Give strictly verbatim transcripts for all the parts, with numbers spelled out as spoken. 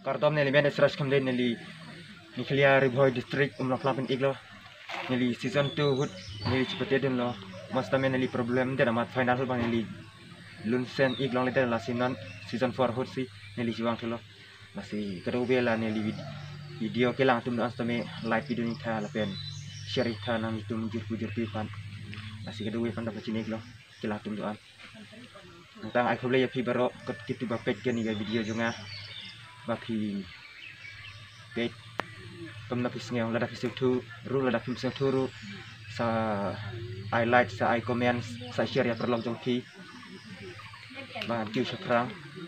Kardom neli mana seras kemudian neli Niklia Riboy District umlah pelapen iglo neli season two hut neli seperti itu lo masa neli problem dia dapat final hut bang neli lunsen iglo leder lah sinon season four hut si neli juang tu lo masih kedua bela neli video kelang tu nak astame live video ni thah lapen share thah nang itu mujur mujur pipan masih kedua pan dapat sini iglo kelang tu doan tentang aku boleh ya pi baru kita bapet kan ni video juga bagi page pemna pisngeng lada pisau tu ru lada pisau tu ru sa I like sa I comment sa share ya perlong jongki ban tiu sekarang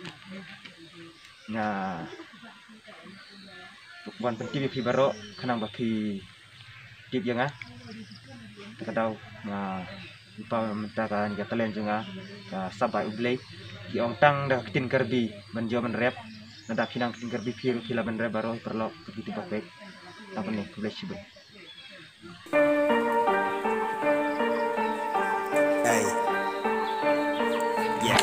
na bukan penting pi baru kenang bagi tip yang ah kadau na lupa minta kan ya talent juga sabai ublay ki ong tang dah tin kerbi menjo menrep nada kinang tin kerbi fil fila menrep baru perlu begitu baik apa nih ublay sibuk hey yeah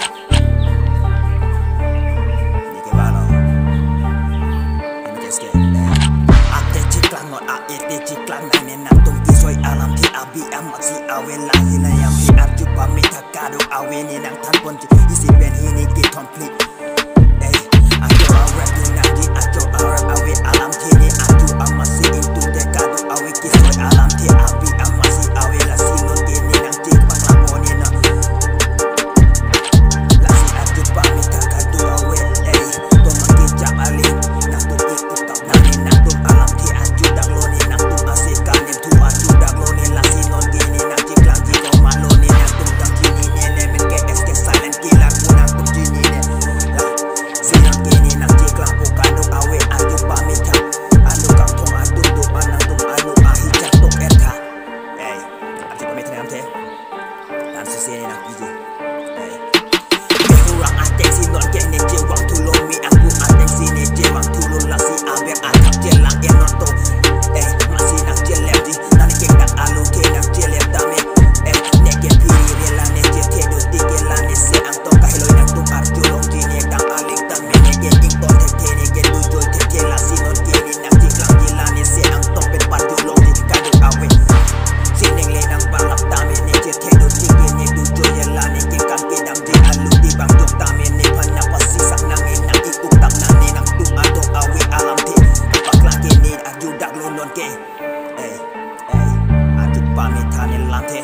ni ke balo ni ke ske ate ciklang ngot ate ciklang nane nak tum kisoi alam ti abi amat si awe lahi na yang pi arju pamit kado awe ni nang tan pon isi ben ini ke complete hey ajo awe tu nagi ajo awe awe alam ti ni ajo amat si itu de kado awe kisoi alam ti abi amat si awe la sinon ke ni nang ti panglamo ni na lasi arju pamit kado awe hey to maki cap ali nak tu ikut tak nani nak tu alam ti ajo dak lo ni nak tu asika ni tu ajo dak lo ni la sinon ke ni nang ti klang ti ko malo ni nak tu tak kini ni le men ke es ke silent killer ku nak tu kini ni la sinon ke ni nang ti klang ko kado awe ajo pamit anu kang tu adu tu anang tu anu ahi jatuh erka hey ajo pamit ni amte dan sisi ni nak piji hey kurang atek sinon ke ni je wang tu lo mi aku atek sini je wang tu lo la si abek atap je lang en noto eh masih nak je lefty nani ke dak alu ke nak je left dame eh neke piri rela ne je tedo dike la ne se ang to kahilo nak tu arju long di ne dak alik dame neke import te ne ke du jol te ke la sinon ke ni nak ti klang di la ne se ang to pen parju long di kado awe sineng le nang balap dame ne je tedo dike ne du jol ya la ne ke kan ke dam di alu di bang jok dame ne pana pasi sak nang ne nak ikut tak nang ne nak tu ado awe alam te paklang ke ni aju dak lo non ke eh eh aju pamit tane lante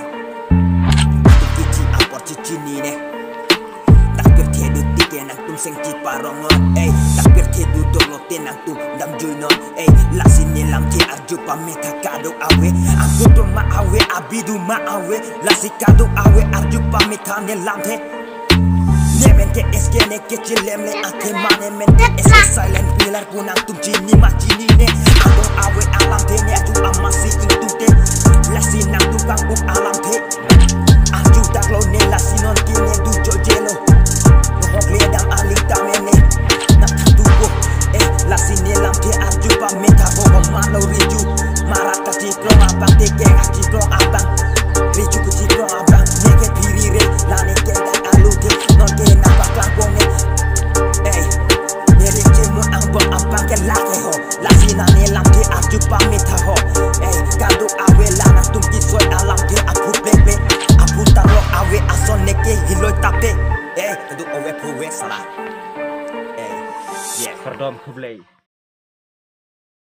cici apor cici ni ne tak pertedu dike nang tum seng ci parongon eh tak pertedu dolo te nang tu dam juinon eh la sini lam te arju pamit kado awe aku tu ma awe abidu ma awe la si kado awe arju pamit tane lante Nemen ke eske ne ke chilem le ake mane men ke eske silent pillar punang tum chini ma chini ne ado awe alam te ne aju amasi intu te la sinang tu kang uk alam te aju dak lo ne la sinon kine du jo jelo no le dam ali tamene nak tu ko eh la sini lam te aju pa meta bo malo riju marat ka ti kro abang te ke ka ti kro abang riju ku ti kro abang ne ke piri re la ne ke dak alu te non ke na pa klang ko ne eh neri je mo ang bo abang ke la ke ho la sina ne lam te aju pa meta ho eh kado awe la na tum ki soy alam te aku bebe aku taro awe ason ne ke hiloi tape eh kado awe pro we salah eh yeah Kardom kublay